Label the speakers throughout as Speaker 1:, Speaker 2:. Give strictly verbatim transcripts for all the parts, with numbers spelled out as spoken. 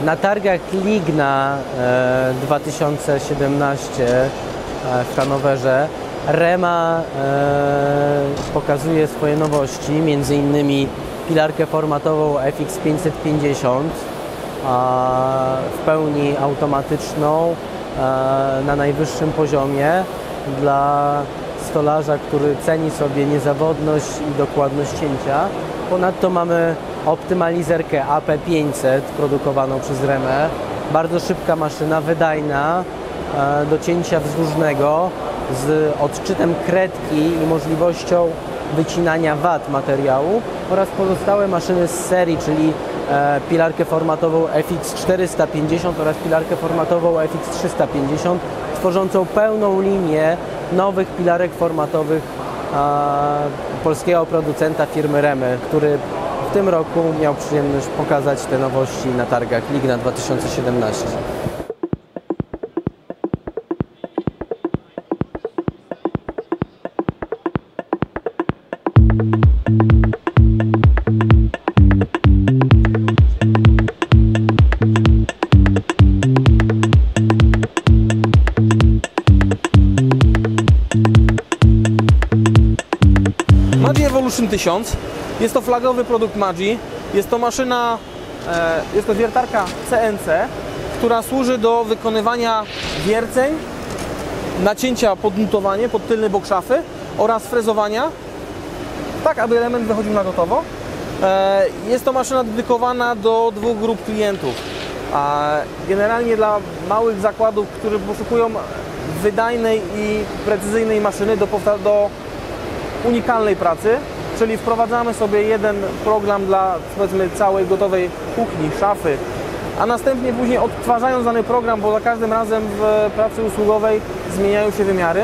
Speaker 1: Na targach Ligna dwa tysiące siedemnaście w Hanowerze Rema pokazuje swoje nowości, między innymi pilarkę formatową F X pięćset pięćdziesiąt, w pełni automatyczną, na najwyższym poziomie dla stolarza, który ceni sobie niezawodność i dokładność cięcia. Ponadto mamy optymalizerkę A P pięćset produkowaną przez Remę. Bardzo szybka maszyna, wydajna, do cięcia wzdłużnego, z odczytem kredki i możliwością wycinania wat materiału, oraz pozostałe maszyny z serii, czyli pilarkę formatową F X czterysta pięćdziesiąt oraz pilarkę formatową F X trzysta pięćdziesiąt, tworzącą pełną linię nowych pilarek formatowych polskiego producenta firmy Remy, który w tym roku miał przyjemność pokazać te nowości na targach Ligna dwa tysiące siedemnaście.
Speaker 2: Maggi Evolution tysiąc. Jest to flagowy produkt Maggi. Jest to maszyna, e, jest to wiertarka C N C, która służy do wykonywania wierceń, nacięcia pod nutowanie, pod tylny bok szafy oraz frezowania, tak aby element wychodził na gotowo. E, jest to maszyna dedykowana do dwóch grup klientów. A generalnie dla małych zakładów, które poszukują wydajnej i precyzyjnej maszyny do, do unikalnej pracy, czyli wprowadzamy sobie jeden program dla, powiedzmy, całej gotowej kuchni, szafy, a następnie później odtwarzając dany program, bo za każdym razem w pracy usługowej zmieniają się wymiary,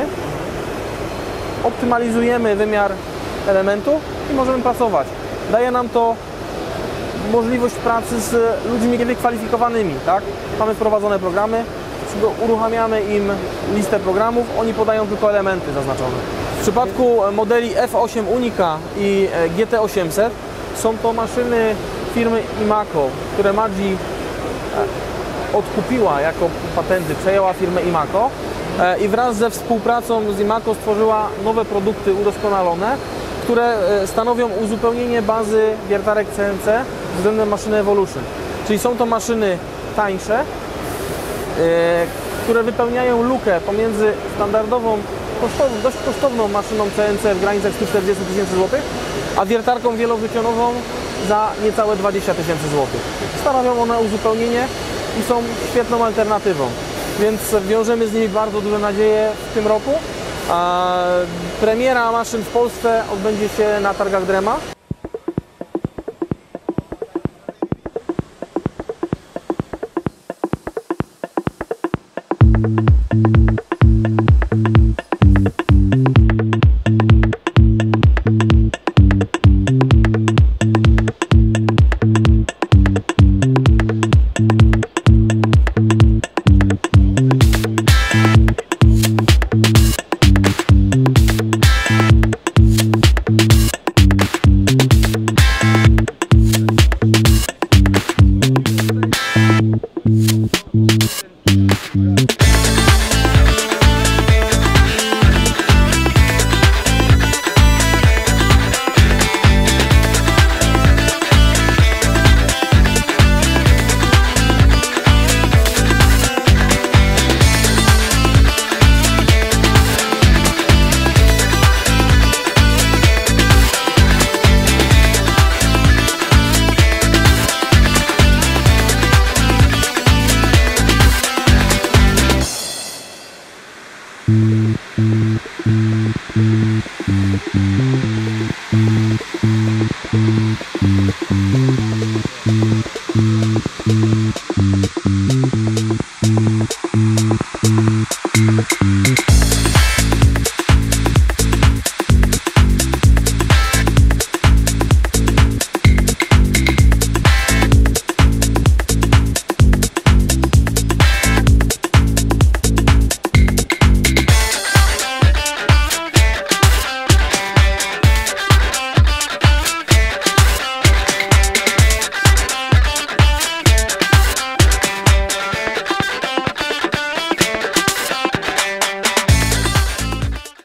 Speaker 2: optymalizujemy wymiar elementu i możemy pracować. Daje nam to możliwość pracy z ludźmi wykwalifikowanymi, tak? Mamy wprowadzone programy, uruchamiamy im listę programów, oni podają tylko elementy zaznaczone. W przypadku modeli F osiem Unica i G T osiemset są to maszyny firmy Imaco, które Maggi odkupiła jako patenty, przejęła firmę Imaco i wraz ze współpracą z Imaco stworzyła nowe produkty udoskonalone, które stanowią uzupełnienie bazy wiertarek C N C względem maszyny Evolution. Czyli są to maszyny tańsze, które wypełniają lukę pomiędzy standardową, kosztowną, dość kosztowną maszyną C N C w granicach stu czterdziestu tysięcy złotych, a wiertarką wielowycionową za niecałe dwadzieścia tysięcy złotych. Stanowią one uzupełnienie i są świetną alternatywą, więc wiążemy z nimi bardzo duże nadzieje w tym roku. A premiera maszyn w Polsce odbędzie się na targach Drema.
Speaker 3: Thank you.